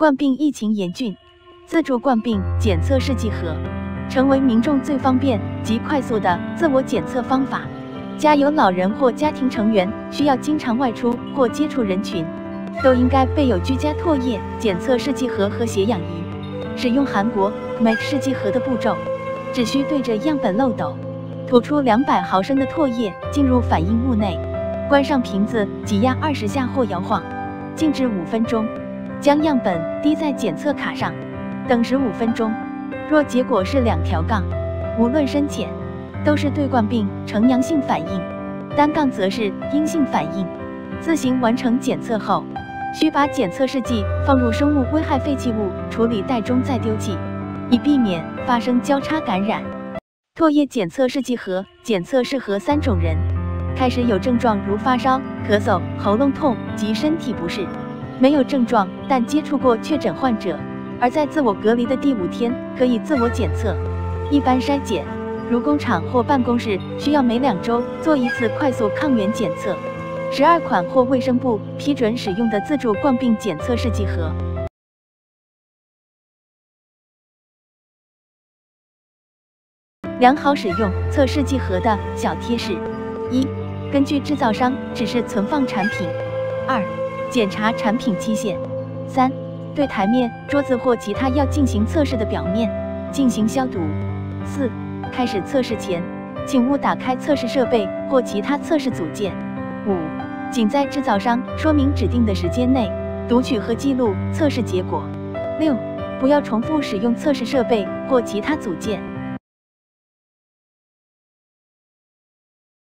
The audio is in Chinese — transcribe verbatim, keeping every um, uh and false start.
冠病疫情严峻，自助冠病检测试剂盒成为民众最方便及快速的自我检测方法。家有老人或家庭成员需要经常外出或接触人群，都应该备有居家唾液检测试剂盒和血氧仪。使用韩国 M A C 试剂盒的步骤，只需对着样本漏斗，吐出两百毫升的唾液进入反应物内，关上瓶子，挤压二十下或摇晃，静置五分钟，将样本滴在检测卡上，等十五分钟。若结果是两条杠，无论深浅，都是对冠病呈阳性反应，单杠则是阴性反应。自行完成检测后，需把检测试剂放入生物危害废弃物处理袋中再丢弃，以避免发生交叉感染。唾液检测试剂盒检测适合三种人：开始有症状如发烧、咳嗽、喉咙痛及身体不适；没有症状但接触过确诊患者，而在自我隔离的第五天可以自我检测。一般筛检，如工厂或办公室需要每两周做一次快速抗原检测。十二款或卫生部批准使用的自助冠病检测试剂盒。良好使用测试剂盒的小贴士：一、根据制造商指示存放产品；二、检查产品期限；三、对台面、桌子或其他要进行测试的表面进行消毒；四、开始测试前，请勿打开测试设备或其他测试组件；五、仅在制造商说明指定的时间内读取和记录测试结果；六、不要重复使用测试设备或其他组件。